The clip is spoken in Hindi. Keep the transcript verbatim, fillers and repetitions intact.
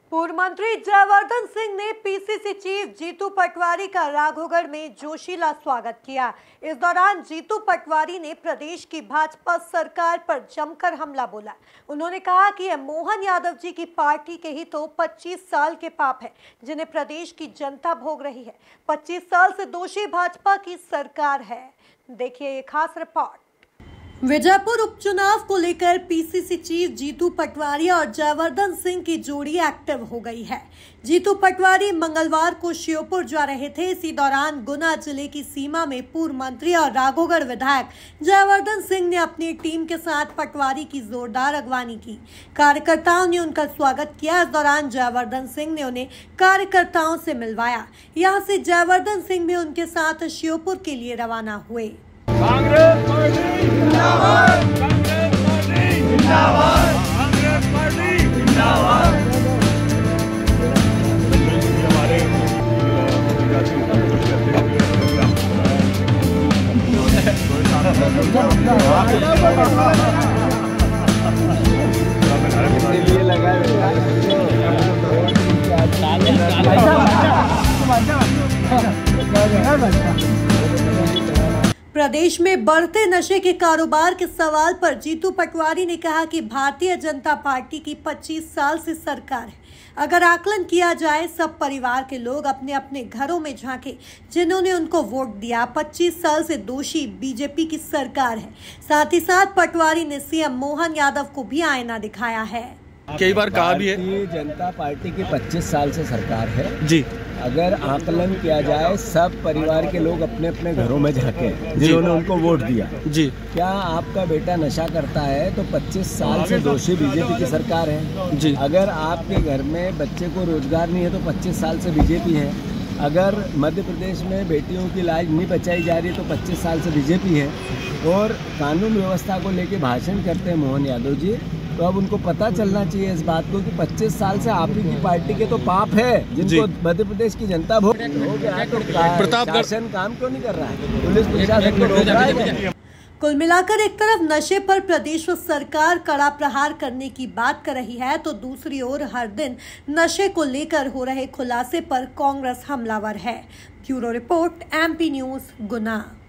पूर्व मंत्री जयवर्धन सिंह ने पीसीसी चीफ जीतू पटवारी का राघोगढ़ में जोशीला स्वागत किया। इस दौरान जीतू पटवारी ने प्रदेश की भाजपा सरकार पर जमकर हमला बोला। उन्होंने कहा कि यह मोहन यादव जी की पार्टी के ही तो पच्चीस साल के पाप है जिन्हें प्रदेश की जनता भोग रही है। पच्चीस साल से दोषी भाजपा की सरकार है। देखिए ये खास रिपोर्ट। विजयपुर उपचुनाव को लेकर पीसीसी चीफ जीतू पटवारी और जयवर्धन सिंह की जोड़ी एक्टिव हो गई है। जीतू पटवारी मंगलवार को श्योपुर जा रहे थे। इसी दौरान गुना जिले की सीमा में पूर्व मंत्री और राघोगढ़ विधायक जयवर्धन सिंह ने अपनी टीम के साथ पटवारी की जोरदार अगवानी की। कार्यकर्ताओं ने उनका स्वागत किया। इस दौरान जयवर्धन सिंह ने उन्हें कार्यकर्ताओं से मिलवाया। यहाँ से जयवर्धन सिंह भी उनके साथ श्योपुर के लिए रवाना हुए। कांग्रेस पार्टी जिंदाबाद, कांग्रेस पार्टी जिंदाबाद, कांग्रेस पार्टी जिंदाबाद। ये लगा प्रदेश में बढ़ते नशे के कारोबार के सवाल पर जीतू पटवारी ने कहा कि भारतीय जनता पार्टी की पच्चीस साल से सरकार है। अगर आकलन किया जाए, सब परिवार के लोग अपने अपने घरों में झांके जिन्होंने उनको वोट दिया। पच्चीस साल से दोषी बीजेपी की सरकार है। साथ ही साथ पटवारी ने सीएम मोहन यादव को भी आईना दिखाया है। कई बार कहा भी है भारतीय जनता पार्टी की पच्चीस साल से सरकार है जी। अगर आकलन किया जाए, सब परिवार के लोग अपने अपने घरों में झांके जिन्होंने उनको वोट दिया जी। क्या आपका बेटा नशा करता है तो पच्चीस साल से दोषी बीजेपी की सरकार है जी। अगर आपके घर में बच्चे को रोजगार नहीं है तो पच्चीस साल से बीजेपी है। अगर मध्य प्रदेश में बेटियों की लाज नहीं बचाई जा रही तो पच्चीस साल से बीजेपी है। और कानून व्यवस्था को लेके भाषण करते हैं मोहन यादव जी, तो अब उनको पता चलना चाहिए इस बात को कि पच्चीस साल से आप ही की पार्टी के तो पाप है जिनको मध्य प्रदेश की जनता भोग हो गया। तो प्रशासन काम क्यों नहीं कर रहा है? पुलिस प्रशासन को रोक रहा है। कुल मिलाकर एक तरफ नशे पर प्रदेश सरकार कड़ा प्रहार करने की बात कर रही है तो दूसरी ओर हर दिन नशे को लेकर हो रहे खुलासे पर कांग्रेस हमलावर है। ब्यूरो रिपोर्ट, एमपी न्यूज, गुना।